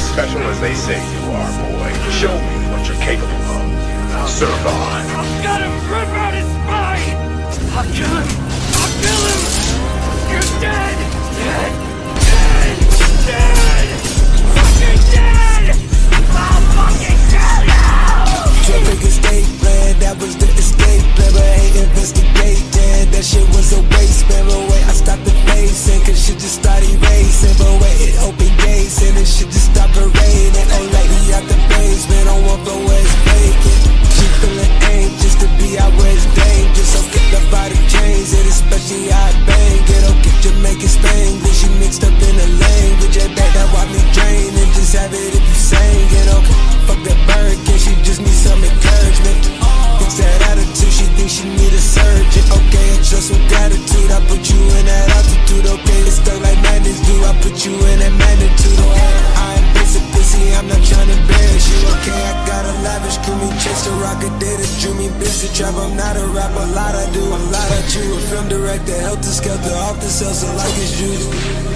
as special as they say you are, boy. Show me what you're capable of. Now serve on. I've got him! Rip out his spine! I'll kill him! I'll kill him! You're dead! Dead! Dead! Dead! Fucking dead! I'll fucking kill you! Traffic escape plan, that was the escape plan, but ain't investigating. That shit was a waste, man, but wait, I stopped the facing, cause shit just started racing. But wait, it opened gates, and it shit just stopped raining. Old lady out the basement, on one floor where it's vacant. She feeling anxious to be out where it's dangerous, so get up out of chains, it especially how I bang it. Don't get Jamaican Spanglish, she mixed up in the language. That back that watch me drain, and just have it if you sang it, okay. Fuck that bird, can she just need some encouragement? Fix that attitude, she thinks she need a surgeon. Okay, and show some gratitude, I put you in that altitude. Okay, it's stuck like madness do, I put you in that magnitude. Okay, I ain't basic pussy, I'm not trying to embarrass you. Okay, I got a lavish crew, me chase the rocket, did it, drew me busy trap. I'm not a rapper, a lot I do, a lot I chew. A film director, helter skelter, off the cells, so like it's juice.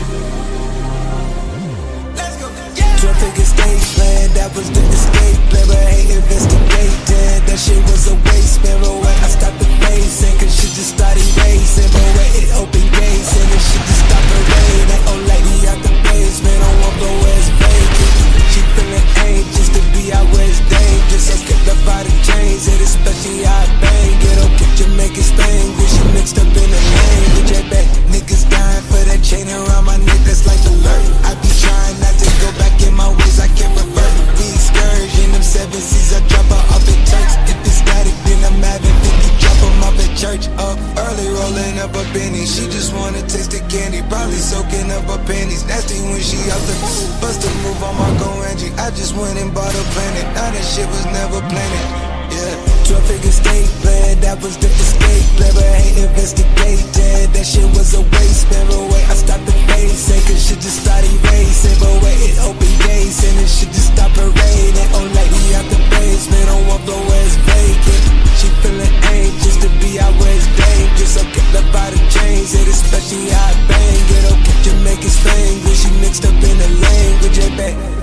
Traffic escape plan, that was the escape plan, but ain't investigating. That shit was a waste, man, but wait, I stopped the facing, cause shit just started racing. But wait, it opened gates, and it shit just stopped raining. Old lady out the basement, on one floor where it's vacant. She feeling anxious to be out where it's dangerous, so get up out of chains, it especially how I bang it. Don't get Jamaican Spanglish, she mixed up in the language. I bet niggas dying for that chain around my neck, that's like alert. I be trying not to go back in my ways, I can't revert. We excursion, them 7 C's, I drop her off at church. If it's static, then I'm having 50, drop them off at church. Up early, rolling up a penny, she just wanna taste the candy, probably soaking up her panties. Nasty when she out the bust a move on Marco Angie. I just went and bought a planet, now that shit was never planted. Yeah, traffic escape plan, that was the escape plan, but ain't investigating. That shit was a waste, man, but wait, I stopped the facing, cause shit just started racing. But wait, it opened gates, and it shit just stopped raining. Old lady out the basement, on one floor where it's vacant. She feeling anxious to be out where it's dangerous, so get up out of chains, it especially how I bang it. Don't get Jamaican Spanglish, she mixed up in the language, I bet.